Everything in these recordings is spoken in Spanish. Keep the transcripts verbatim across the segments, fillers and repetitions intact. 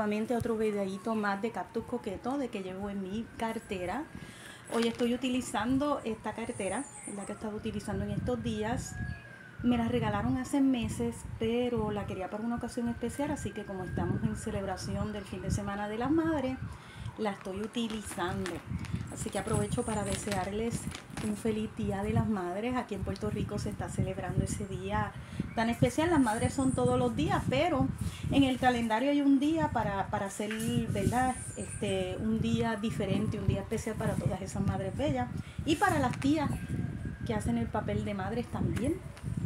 nuevamente a otro videito más de Cactus Coqueto de que llevo en mi cartera. Hoy estoy utilizando esta cartera, es la que he estado utilizando en estos días. Me la regalaron hace meses, pero la quería para una ocasión especial, así que como estamos en celebración del fin de semana de las madres, la estoy utilizando. Así que aprovecho para desearles un feliz Día de las Madres. Aquí en Puerto Rico se está celebrando ese día tan especial. Las madres son todos los días, pero en el calendario hay un día para, para hacer, ¿verdad? Este, un día diferente, un día especial para todas esas madres bellas. Y para las tías que hacen el papel de madres también.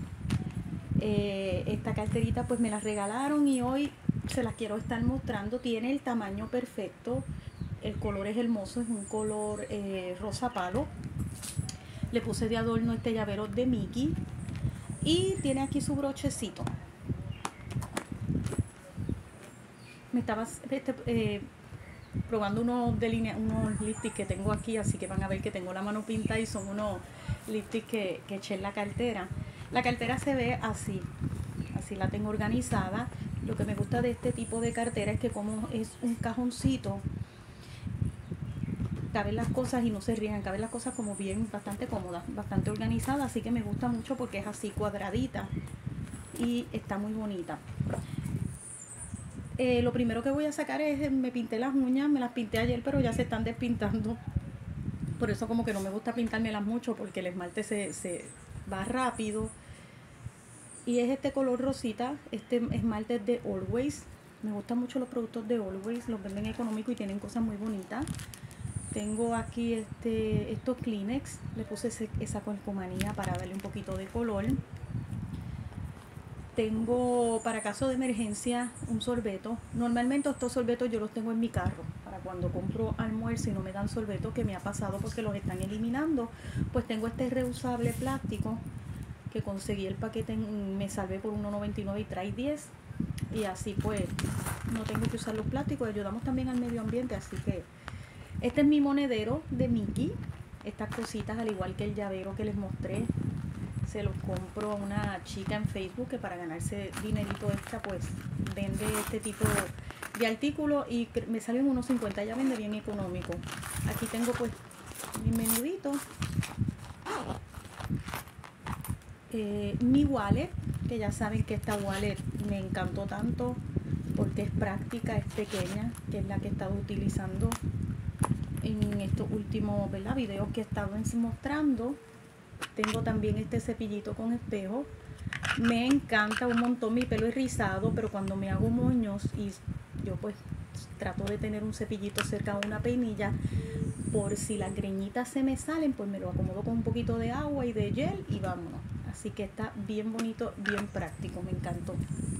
Eh, esta carterita pues me la regalaron y hoy se las quiero estar mostrando. Tiene el tamaño perfecto. El color es hermoso, es un color eh, rosa palo. Le puse de adorno este llavero de Mickey. Y tiene aquí su brochecito. Me estaba este, eh, probando unos, delinea, unos lipsticks que tengo aquí, así que van a ver que tengo la mano pintada y son unos lipsticks que, que eché en la cartera. La cartera se ve así, así la tengo organizada. Lo que me gusta de este tipo de cartera es que como es un cajoncito, caben las cosas y no se riegan, caben las cosas como bien, bastante cómodas, bastante organizadas, así que me gusta mucho porque es así cuadradita y está muy bonita. Eh, lo primero que voy a sacar es, me pinté las uñas, me las pinté ayer, pero ya se están despintando. Por eso como que no me gusta pintármelas mucho porque el esmalte se, se va rápido. Y es este color rosita, este esmalte es de Always. Me gustan mucho los productos de Always, los venden económicos y tienen cosas muy bonitas. Tengo aquí este, estos Kleenex, le puse ese, esa calcomanía para darle un poquito de color. Tengo para caso de emergencia un sorbeto. Normalmente estos sorbetos yo los tengo en mi carro para cuando compro almuerzo y no me dan sorbeto, que me ha pasado porque los están eliminando. Pues tengo este reusable plástico que conseguí el paquete, en, me salvé por uno noventa y nueve y trae diez. Y así pues no tengo que usar los plásticos, ayudamos también al medio ambiente. Así que este es mi monedero de Mickey. Estas cositas, al igual que el llavero que les mostré, se los compro a una chica en Facebook que para ganarse dinerito extra pues vende este tipo de artículos y me salen unos cincuenta, ya vende bien económico. Aquí tengo pues mi menudito, eh, mi wallet, que ya saben que esta wallet me encantó tanto porque es práctica, es pequeña, que es la que he estado utilizando en estos últimos, ¿verdad?, videos que he estado mostrando. Tengo también este cepillito con espejo. Me encanta un montón, mi pelo es rizado, pero cuando me hago moños y yo pues trato de tener un cepillito cerca de una peinilla, por si las greñitas se me salen, pues me lo acomodo con un poquito de agua y de gel y vámonos. Así que está bien bonito, bien práctico, me encantó.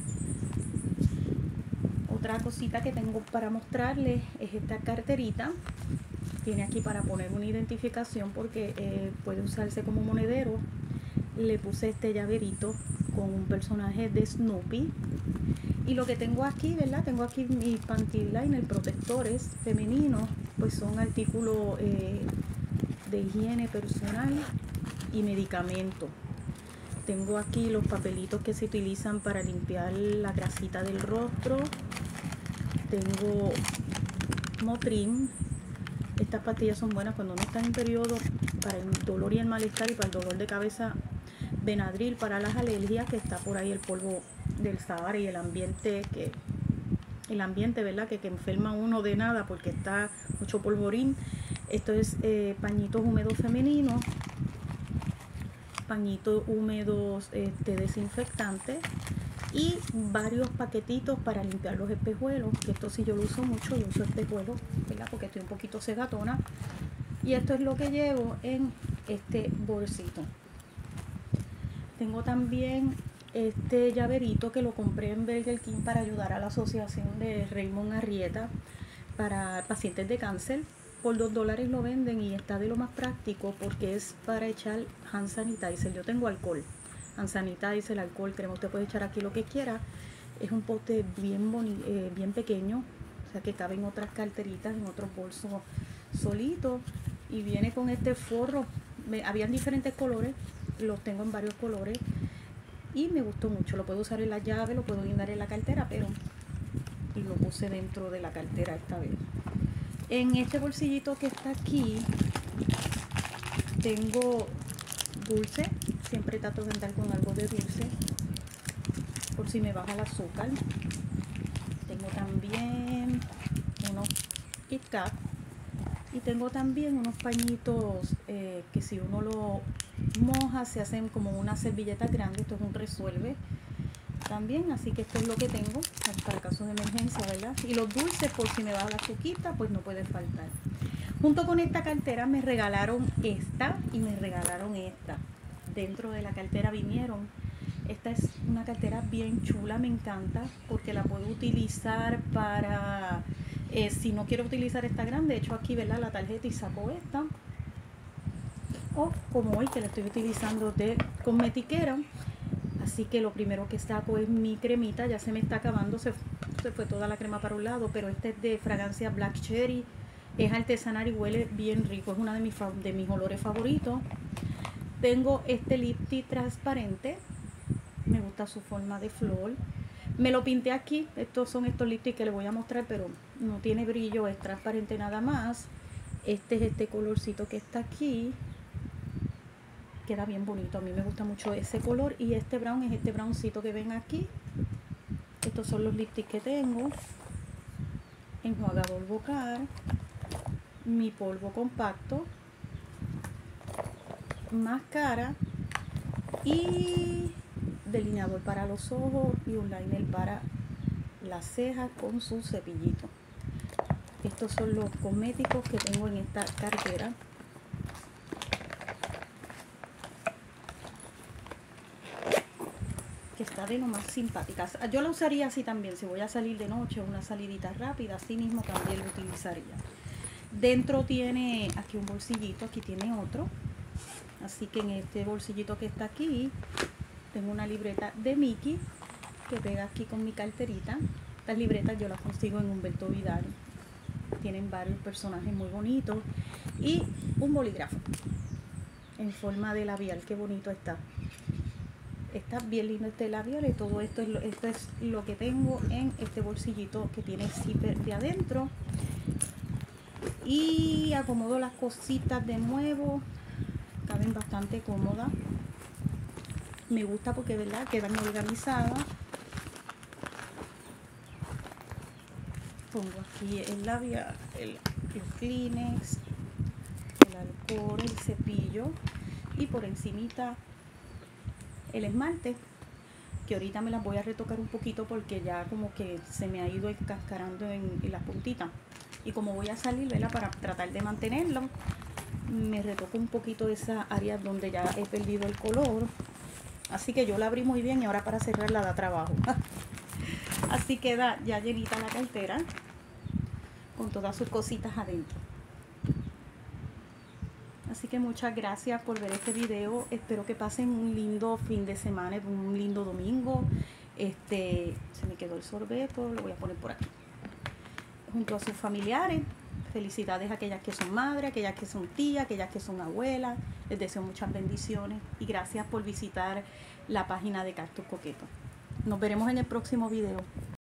Otra cosita que tengo para mostrarles es esta carterita. Tiene aquí para poner una identificación porque eh, puede usarse como monedero. Le puse este llaverito con un personaje de Snoopy. Y lo que tengo aquí, ¿verdad? Tengo aquí mis panty liner, protectores femeninos, pues son artículos eh, de higiene personal y medicamentos. Tengo aquí los papelitos que se utilizan para limpiar la grasita del rostro. Tengo Motrin. Estas pastillas son buenas cuando uno está en periodo, para el dolor y el malestar, y para el dolor de cabeza Benadryl para las alergias, que está por ahí el polvo del Sahara y el ambiente que el ambiente, ¿verdad?, que, que enferma uno de nada porque está mucho polvorín. Esto es eh, pañitos húmedos femeninos, pañitos húmedos este, desinfectantes y varios paquetitos para limpiar los espejuelos, que esto sí yo lo uso mucho, yo uso espejuelos, ¿verdad?, porque estoy un poquito cegatona. Y esto es lo que llevo en este bolsito. Tengo también este llaverito que lo compré en Burger King para ayudar a la asociación de Raymond Arrieta para pacientes de cáncer. Por dos dólares lo venden y está de lo más práctico porque es para echar hand sanitizer. Yo tengo alcohol, hand sanitizer, alcohol, crema, usted puede echar aquí lo que quiera. Es un pote bien, boni, eh, bien pequeño, o sea que cabe en otras carteritas, en otros bolsos solitos. Y viene con este forro. Me, habían diferentes colores, los tengo en varios colores y me gustó mucho. Lo puedo usar en la llave, lo puedo guindar en la cartera, pero lo puse dentro de la cartera esta vez. En este bolsillito que está aquí tengo dulce, siempre trato de andar con algo de dulce por si me baja el azúcar. Tengo también unos Kit Kat y tengo también unos pañitos eh, que si uno lo moja se hacen como una servilleta grande. Esto es un resuelve también, así que esto es lo que tengo para casos de emergencia, ¿verdad? Y los dulces por si me baja la azuquita, pues no puede faltar. Junto con esta cartera me regalaron esta y me regalaron esta. Dentro de la cartera vinieron. Esta es una cartera bien chula, me encanta porque la puedo utilizar para, eh, si no quiero utilizar esta grande, echo aquí, ¿verdad?, la tarjeta y saco esta. O como hoy que la estoy utilizando de cosmetiquera. Así que lo primero que saco es mi cremita, ya se me está acabando, se, se fue toda la crema para un lado, pero este es de fragancia Black Cherry, es artesanal y huele bien rico, es una de mis, de mis olores favoritos. Tengo este lip tint transparente, me gusta su forma de flor, me lo pinté aquí, estos son estos lip tint que les voy a mostrar, pero no tiene brillo, es transparente nada más. Este es este colorcito que está aquí. Queda bien bonito, a mí me gusta mucho ese color. Y este brown es este browncito que ven aquí. Estos son los lipsticks que tengo. Enjuagador vocal, mi polvo compacto, máscara y delineador para los ojos y un liner para las cejas con su cepillito. Estos son los cosméticos que tengo en esta cartera. Que está de lo más simpática. Yo la usaría así también, si voy a salir de noche, una salidita rápida, así mismo también lo utilizaría. Dentro tiene aquí un bolsillito, aquí tiene otro. Así que en este bolsillito que está aquí, tengo una libreta de Mickey, que pega aquí con mi carterita. Estas libretas yo las consigo en Humberto Vidal. Tienen varios personajes muy bonitos. Y un bolígrafo en forma de labial, qué bonito está. Está bien lindo este labial y todo esto es, lo, esto es lo que tengo en este bolsillito que tiene zipper de adentro. Y acomodo las cositas de nuevo, caben bastante cómodas. Me gusta porque, ¿verdad?, quedan organizadas. Pongo aquí el labial, el, el Kleenex, el alcohol, el cepillo y por encimita el esmalte, que ahorita me las voy a retocar un poquito porque ya como que se me ha ido encascarando en, en las puntitas, y como voy a salir, ¿verdad?, para tratar de mantenerlo, me retoco un poquito de esa área donde ya he perdido el color. Así que yo la abrí muy bien y ahora para cerrarla da trabajo. Así queda ya llenita la cartera con todas sus cositas adentro. Así que muchas gracias por ver este video. Espero que pasen un lindo fin de semana, un lindo domingo. Este, se me quedó el sorbeto, lo voy a poner por aquí. Junto a sus familiares. Felicidades a aquellas que son madres, aquellas que son tías, aquellas que son abuelas. Les deseo muchas bendiciones y gracias por visitar la página de Cactus Coqueto. Nos veremos en el próximo video.